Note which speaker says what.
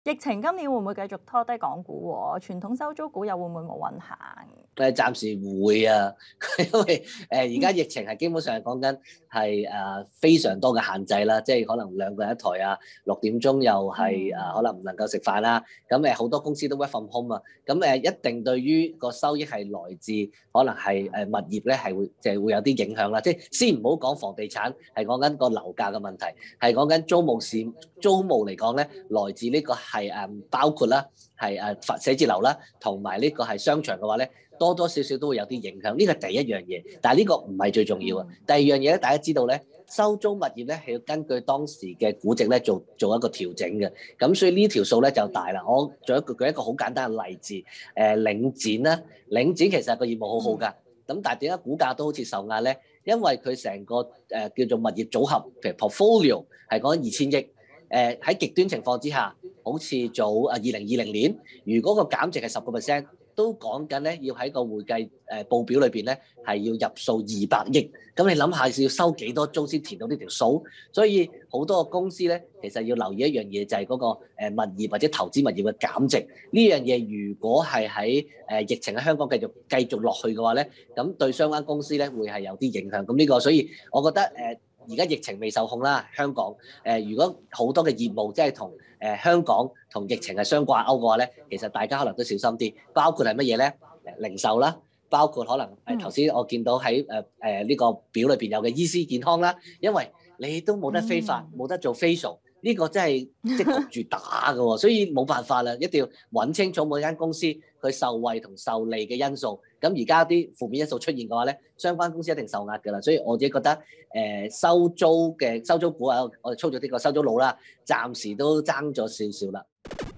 Speaker 1: 疫情今年會唔會繼續拖低港股喎？傳統收租股又會唔會冇運行？
Speaker 2: 暫時會啊，因為而家疫情係基本上係講緊係非常多嘅限制啦，即係可能2個人一台啊，6點鐘又係可能唔能夠食飯啦。咁好多公司都 work from home 啊，咁一定對於個收益係來自可能係物業咧係會會有啲影響啦。即係先唔好講房地產，係講緊個樓價嘅問題，係講緊租務嚟講咧，來自呢個係包括啦係寫字樓啦，同埋呢個係商場嘅話咧。多多少少都會有啲影響，呢個係第一樣嘢，但係呢個唔係最重要啊。第二樣嘢咧，大家知道咧，收租物業咧係要根據當時嘅估值咧做一個調整嘅，咁所以呢條數咧就大啦。我舉一個好簡單嘅例子，領展啦，領展其實個業務好好㗎，咁但係點解股價都好似受壓咧？因為佢成個叫做物業組合，譬如 portfolio 係講2000億，喺極端情況之下，好似早2020年，如果個減值係10%。都講緊咧，要喺個會計報表裏邊咧，係要入數200億。咁你諗下，要收幾多租先填到呢條數？所以好多個公司咧，其實要留意一樣嘢，就係嗰個物業或者投資物業嘅減值。呢樣嘢如果係喺疫情喺香港繼續落去嘅話咧，咁對相關公司咧會係有啲影響。咁呢個，所以我覺得而家疫情未受控啦，香港如果好多嘅業務即係同香港同疫情係相掛鈎嘅話咧，其實大家可能都小心啲，包括係乜嘢咧？零售啦，包括可能頭先我見到喺呢個表裏邊有嘅醫師健康啦，因為你都冇得非法，冇得做 facial。呢個真係即係焗住打㗎喎，所以冇辦法啦，一定要揾清楚每間公司佢受惠同受利嘅因素。咁而家啲負面因素出現嘅話咧，相關公司一定受壓㗎啦。所以我自己覺得收租股啊，我哋操作呢個收租佬啦，暫時都爭咗少少啦。